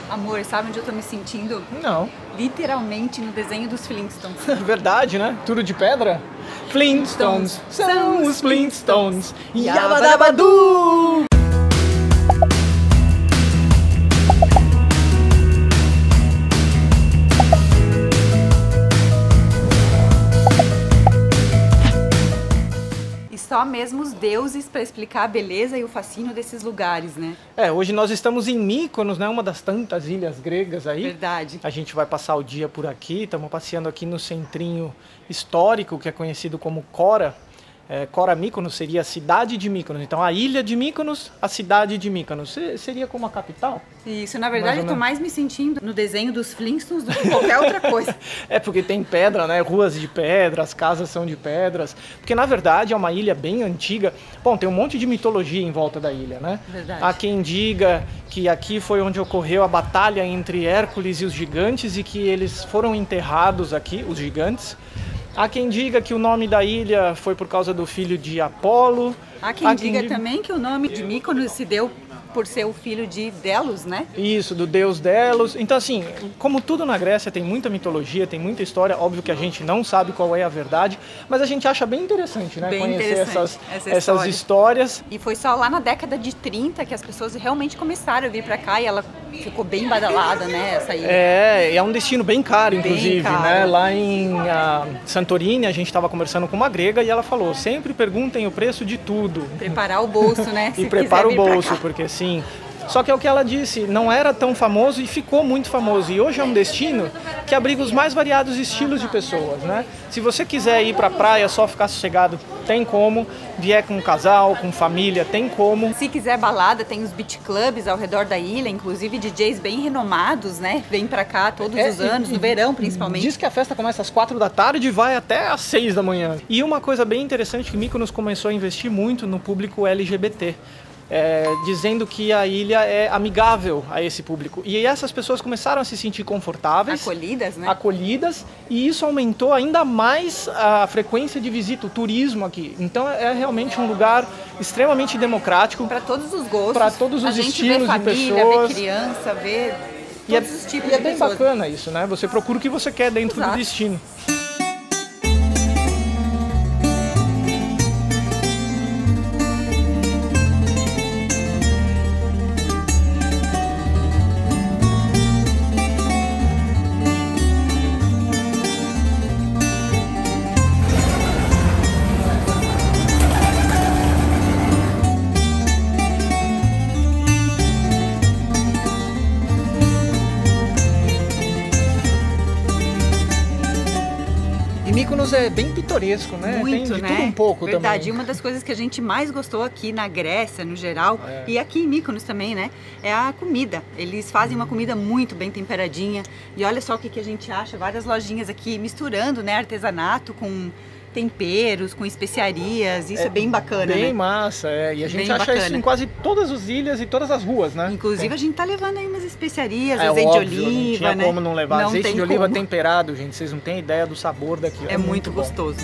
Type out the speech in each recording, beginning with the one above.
Amor, sabe onde eu tô me sentindo? Não. Literalmente no desenho dos Flintstones. Verdade, né? Tudo de pedra? Flintstones são os Flintstones. Yabadabadu! Só mesmo os deuses para explicar a beleza e o fascínio desses lugares, né? Hoje nós estamos em Mykonos, né? Uma das tantas ilhas gregas aí. Verdade. A gente vai passar o dia por aqui, estamos passeando aqui no centrinho histórico, que é conhecido como Kora. Kora Mykonos seria a cidade de Mykonos. Então a ilha de Mykonos, a cidade de Mykonos. Seria como a capital? Isso, na verdade eu tô mais me sentindo no desenho dos Flintstones do que qualquer outra coisa. Porque tem pedra, né? Ruas de pedra, as casas são de pedras. Porque na verdade é uma ilha bem antiga. Bom, tem um monte de mitologia em volta da ilha, né? Verdade. Há quem diga que aqui foi onde ocorreu a batalha entre Hércules e os gigantes e que eles foram enterrados aqui, os gigantes. Há quem diga que o nome da ilha foi por causa do filho de Apolo. Há quem diga também que o nome de Mykonos se deu por ser o filho de Delos, né? Isso, do deus Delos. Então, assim, como tudo na Grécia, tem muita mitologia, tem muita história. Óbvio que a gente não sabe qual é a verdade, mas a gente acha bem interessante, né? Bem Conhecer interessante essas histórias. E foi só lá na década de 30 que as pessoas realmente começaram a vir pra cá e ela ficou bem badalada, né? Essa ilha. É um destino bem caro, inclusive, bem caro, né? Lá em Santorini, a gente estava conversando com uma grega e ela falou, sempre perguntem o preço de tudo. Preparar o bolso, né? E prepara o bolso, porque assim... Só que é o que ela disse, não era tão famoso e ficou muito famoso. E hoje é um destino que abriga os mais variados estilos de pessoas, né? Se você quiser ir pra praia só ficar sossegado, tem como. Vier com um casal, com família, tem como. Se quiser balada, tem os beach clubs ao redor da ilha, inclusive DJs bem renomados, né? Vêm pra cá todos os anos, no verão principalmente. Diz que a festa começa às 4 da tarde e vai até às 6 da manhã. E uma coisa bem interessante que Mykonos começou a investir muito no público LGBT. Dizendo que a ilha é amigável a esse público. E essas pessoas começaram a se sentir confortáveis. Acolhidas, né? Acolhidas, e isso aumentou ainda mais a frequência de visita, o turismo aqui. Então é realmente um lugar extremamente democrático. Para todos os gostos. Para todos os estilos vê família, de pessoas. Vê criança, vê todos os tipos de pessoas. E é bem bacana isso, né? Você procura o que você quer dentro do destino. Mykonos é bem pitoresco, né? Muito, tem de né? tudo um pouco. Verdade. Também. Uma das coisas que a gente mais gostou aqui na Grécia, no geral, e aqui em Mykonos também, né? É a comida. Eles fazem uma comida muito bem temperadinha. E olha só o que a gente acha, várias lojinhas aqui misturando, né? Artesanato com temperos, com especiarias, isso é bem bacana, bem né? Massa, E a gente bem acha bacana. isso em quase todas as ilhas e todas as ruas, né? Inclusive a gente tá levando aí umas especiarias, azeite óbvio, de oliva, não tinha né? como não levar. Não azeite tem de oliva como. temperado, gente, vocês não têm ideia do sabor daquilo. É muito gostoso.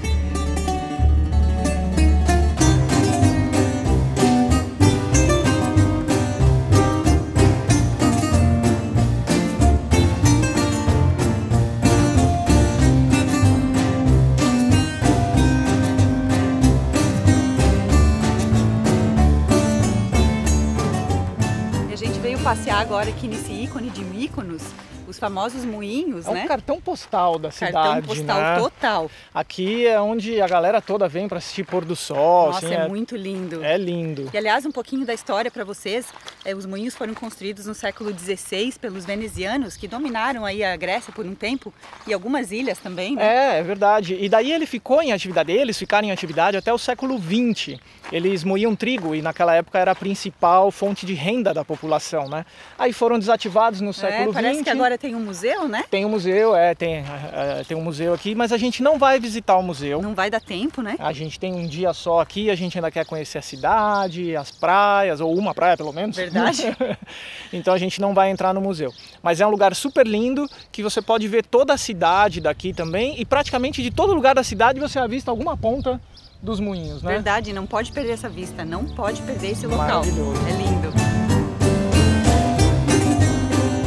Passear agora aqui nesse ícone de Mykonos, os famosos moinhos, né? É um cartão postal da cidade, cartão postal, né? Total. Aqui é onde a galera toda vem para assistir pôr do sol. Nossa, assim, é muito lindo. É lindo. E aliás, um pouquinho da história para vocês, os moinhos foram construídos no século XVI pelos venezianos, que dominaram aí a Grécia por um tempo, e algumas ilhas também, né? É verdade. E daí eles ficaram em atividade até o século XX. Eles moíam trigo e naquela época era a principal fonte de renda da população, né? Aí foram desativados no século XX. Parece que agora tem um museu, né? Tem um museu, tem um museu aqui, mas a gente não vai visitar o museu. Não vai dar tempo, né? A gente tem um dia só aqui, a gente ainda quer conhecer a cidade, as praias, ou uma praia pelo menos. Verdade. Então a gente não vai entrar no museu. Mas é um lugar super lindo, que você pode ver toda a cidade daqui também, e praticamente de todo lugar da cidade você avista alguma ponta dos moinhos, né? Verdade, não pode perder essa vista, não pode perder esse local. Maravilhoso. É lindo.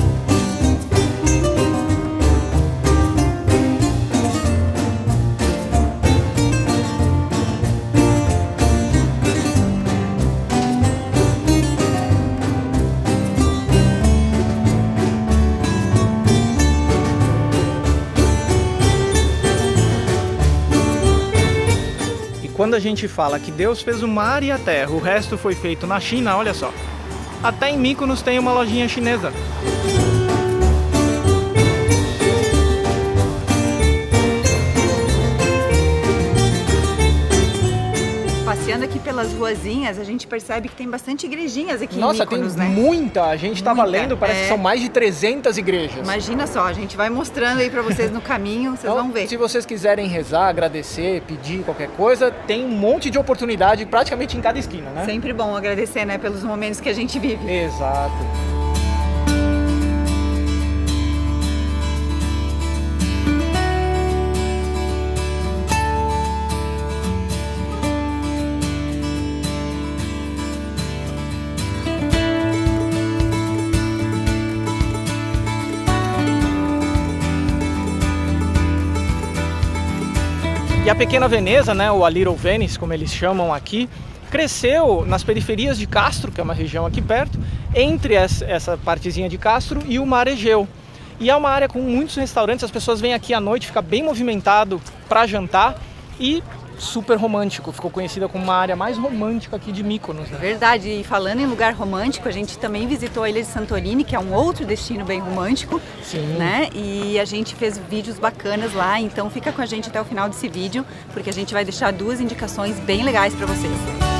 quando a gente fala que Deus fez o mar e a terra, o resto foi feito na China, olha só. Até em Mykonos tem uma lojinha chinesa. Passeando aqui pelas ruazinhas, a gente percebe que tem bastante igrejinhas aqui Nossa, em Mykonos, tem né? muita. A gente estava lendo, parece que são mais de 300 igrejas. Imagina só, a gente vai mostrando aí pra vocês no caminho, vocês vão ver. Se vocês quiserem rezar, agradecer, pedir qualquer coisa, tem um monte de oportunidade praticamente em cada esquina, né? Sempre bom agradecer, né, pelos momentos que a gente vive. Exato. E a pequena Veneza, né, ou a Little Venice, como eles chamam aqui, cresceu nas periferias de Castro, que é uma região aqui perto, entre essa partezinha de Castro e o Mar Egeu. E é uma área com muitos restaurantes, as pessoas vêm aqui à noite, fica bem movimentado para jantar e super romântico. Ficou conhecida como uma área mais romântica aqui de Mykonos, né? Verdade, e falando em lugar romântico, a gente também visitou a ilha de Santorini, que é um outro destino bem romântico. Sim. Né? E a gente fez vídeos bacanas lá, então fica com a gente até o final desse vídeo, porque a gente vai deixar 2 indicações bem legais para vocês.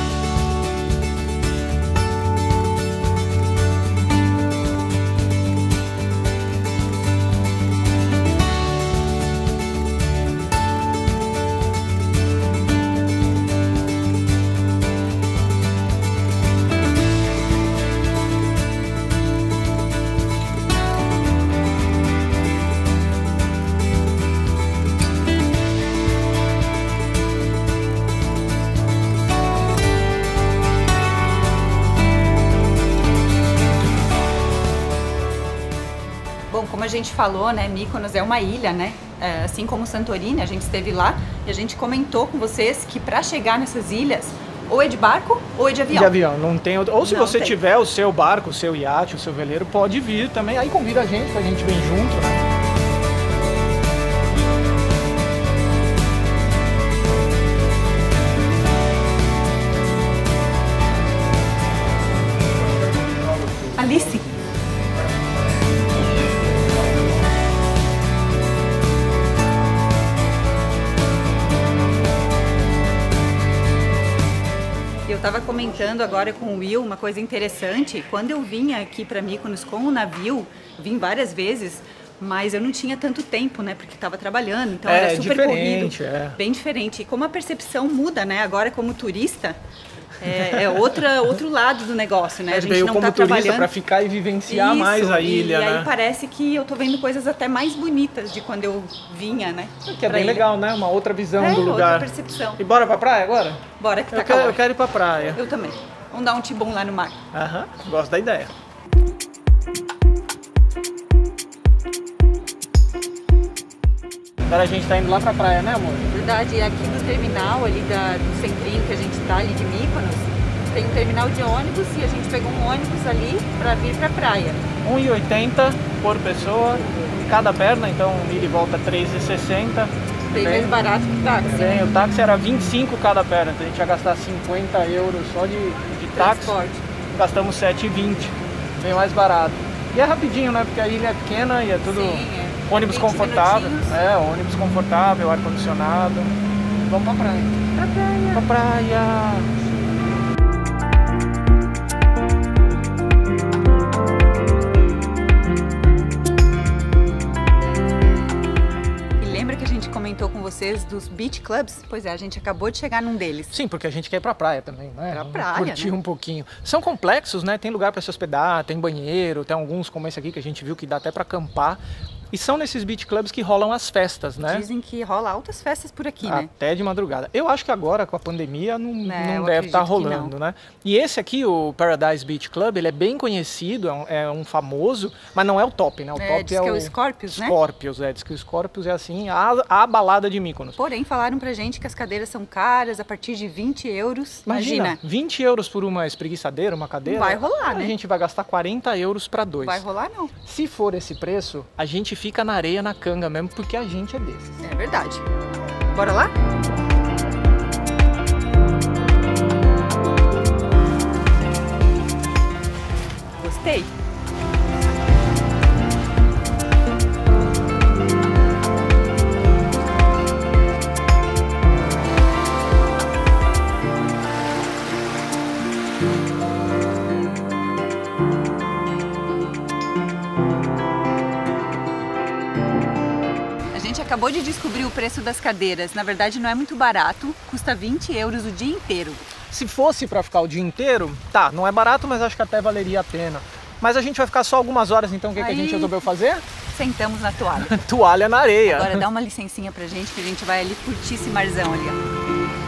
Bom, como a gente falou, né, Mykonos é uma ilha, né? Assim como Santorini, a gente esteve lá e a gente comentou com vocês que para chegar nessas ilhas, ou é de barco ou é de avião. De avião, não tem outro. Ou se Não você tem. tiver o seu barco, o seu iate, o seu veleiro, pode vir também. Aí convida a gente, pra gente vir junto, né? Alice. Eu estava comentando agora com o Will uma coisa interessante. Quando eu vinha aqui para Mykonos com o navio, vim várias vezes, mas eu não tinha tanto tempo, né? Porque estava trabalhando, então era super corrido, bem diferente. E como a percepção muda, né? Agora como turista, outro lado do negócio, né? A gente não está trabalhando para ficar e vivenciar mais a ilha, e né? aí parece que eu tô vendo coisas até mais bonitas de quando eu vinha, né? Que é bem legal, né? Uma outra visão do lugar. Outra percepção. E bora pra praia agora? Bora que tá calor. Eu quero ir pra praia. Eu também. Vamos dar um tibum lá no mar. Aham, gosto da ideia. Agora a gente tá indo lá pra praia, né, amor? Verdade, e aqui do terminal ali do centrinho que a gente tá ali de Mykonos, tem um terminal de ônibus e a gente pegou um ônibus ali pra vir pra praia. R$1,80 por pessoa, cada perna, então ida e volta R$3,60. Bem mais barato que o táxi. Bem, o táxi era 25 cada perna, então a gente ia gastar 50 euros só de táxi. Transporte. Gastamos 7,20, bem mais barato. E é rapidinho, né? Porque a ilha é pequena e é tudo ônibus confortável. Ônibus confortável, ar-condicionado. Vamos pra praia. Pra praia. Pra praia. Comentou com vocês dos beach clubs? Pois é, a gente acabou de chegar num deles. Sim, porque a gente quer ir pra praia também, né? Pra praia, curtir, né? Um pouquinho. São complexos, né? Tem lugar para se hospedar, tem banheiro, tem alguns como esse aqui que a gente viu que dá até para acampar. E são nesses beach clubs que rolam as festas, né? Dizem que rola altas festas por aqui, né? Até de madrugada. Eu acho que agora, com a pandemia, não deve estar rolando, né? E esse aqui, o Paradise Beach Club, ele é bem conhecido, é um famoso, mas não é o top, né? O top diz que é o Scorpios, né? Scorpios, diz que o Scorpios é assim, a balada de Mykonos. Porém, falaram pra gente que as cadeiras são caras, a partir de 20 euros. Imagina 20 euros por uma espreguiçadeira, uma cadeira. Não vai rolar, né? A gente vai gastar 40 euros para dois. Vai rolar, não. Se for esse preço, a gente fica na areia, na canga mesmo, porque a gente é desses. É verdade. Bora lá? Gostei. A gente acabou de descobrir o preço das cadeiras. Na verdade não é muito barato, custa 20 euros o dia inteiro. Se fosse para ficar o dia inteiro, tá, não é barato, mas acho que até valeria a pena. Mas a gente vai ficar só algumas horas, então o que, que a gente resolveu fazer? Sentamos na toalha. Toalha na areia. Agora dá uma licencinha pra gente que a gente vai ali curtir esse marzão ali, ó.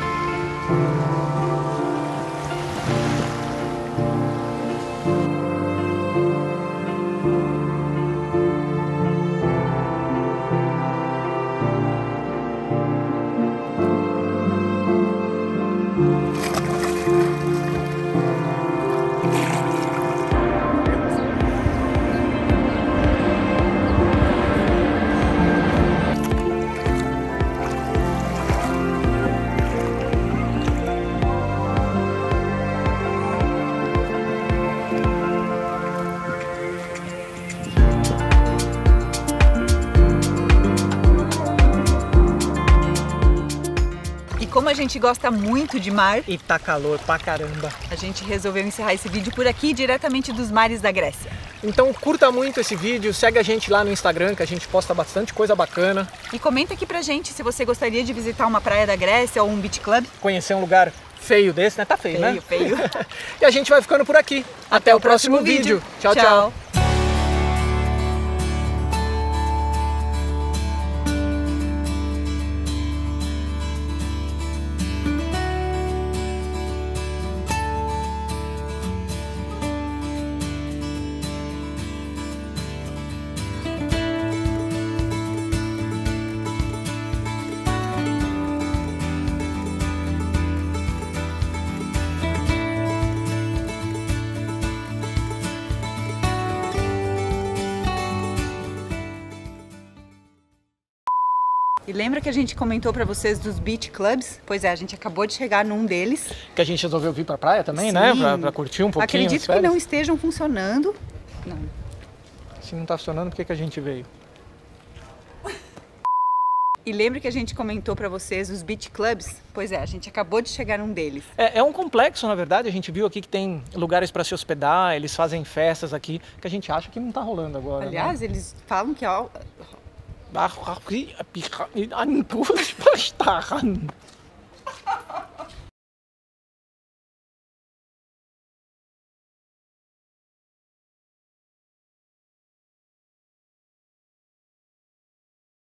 Como a gente gosta muito de mar e tá calor pra caramba, a gente resolveu encerrar esse vídeo por aqui, diretamente dos mares da Grécia. Então curta muito esse vídeo, segue a gente lá no Instagram que a gente posta bastante coisa bacana. E comenta aqui pra gente se você gostaria de visitar uma praia da Grécia ou um beach club. Conhecer um lugar feio desse, né? Tá feio, né? Feio. E a gente vai ficando por aqui. Até o próximo vídeo. Tchau, tchau. E lembra que a gente comentou pra vocês dos beach clubs? Pois é, a gente acabou de chegar num deles. Que a gente resolveu vir pra praia também, Sim. né? Pra curtir um pouquinho. Acredito que não estejam funcionando. Não. Se não tá funcionando, por que que a gente veio? E lembra que a gente comentou pra vocês os beach clubs? Pois é, a gente acabou de chegar num deles. É um complexo, na verdade. A gente viu aqui que tem lugares para se hospedar, eles fazem festas aqui, que a gente acha que não tá rolando agora. Aliás, né? Eles falam que...